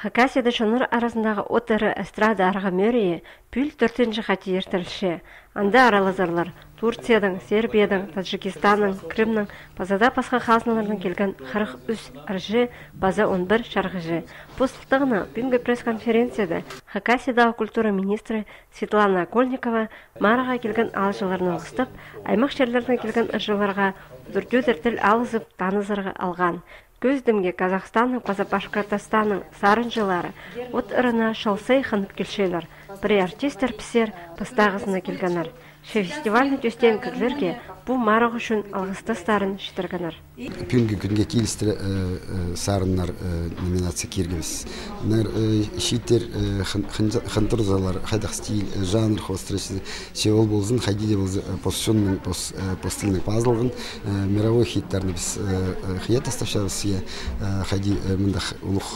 Хакасияда шоныр арасындағы отыры эстрада арғы мөрие пүл 4-ші қати ертілші. Анда аралазарлар Турцияның, Сербияның, Таджикистанның, Крымның, базада пасқа қалсыналардан келген 43 аржы, база 11 шарғыжы. Постылтығына бүгінгі пресс-конференцияда Хакасиядағы культура министрі Светлана Кольникова мараға келген алжыларын ұлыстып, аймақ жерлерден келген ыржыларға дүрдер-тіл алызып, танызырға алған. Көздімге Казахстанның, Башқұртстанның сарынжылары от ырына шалсай қанып келшелер. Бір артистер пісер пыстағызына келгенер. Фестивальны төстен күрлерге бұл марық үшін алғыстастарын шытырғанар. Бүгінгі күнге келістірі сарынлар номинация кергіміз. Шиттер қантырзалар, қайдақ стиль, жанр қостырышы сеол болзын, қайдеде болзы посшонның, постылының пазылғын, мировой хиттарны біз қият астапшабыз, қайде мұндақ ұлық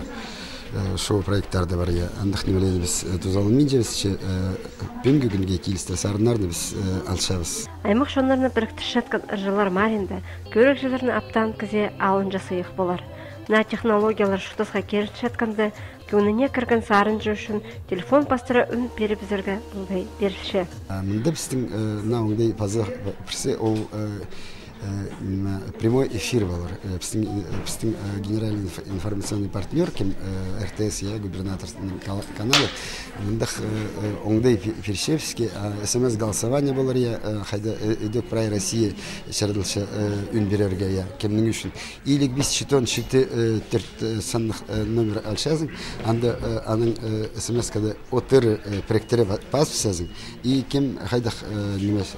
шоу проекттарды бар. Андық немеледі біз тузалымен жеміз, бүгінгі күнге келістірі сарынларны біз алшабыз. Аймақ шонларына біріктірші жатқан ыржылар маринді, көрік жыларына аптан кізе алын жасайық болар. На технологиялар шықтысқа керіші жатқанды, көңіне кірген сарынжы үшін телефон пастыры үн беріп зіргі ұлдай беріші. Мұнда біздің науыңдай пазы бірсе ол прямой эфир болар. Біздің генеральный информационный партнер, кем РТС, губернаторский каналы, мұндақ оңдай першевский СМС-голосование болар, қайда идет прай Россия шардылшы үн берерге, кемнің үшін. Илік біз шетон шеті түрт санлық номер алшазың, анда аның СМС-када отыр проекттері паспысазың, и кем қайдақ немес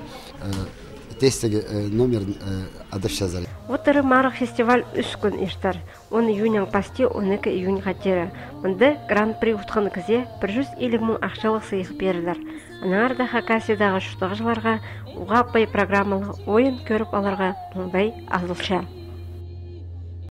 тестегі номерін адапшазар. Отыры марық фестиваль 3 күн ештар. 10 июняң пасти 12 июнь қатері. Мұнды гран-при ұтқаны кізе 150 мың ақшалық сыйық берілер. Анарда Хакасиядағы шұқтағыларға уға аппай программалы ойын көріп аларға мұндай азылша.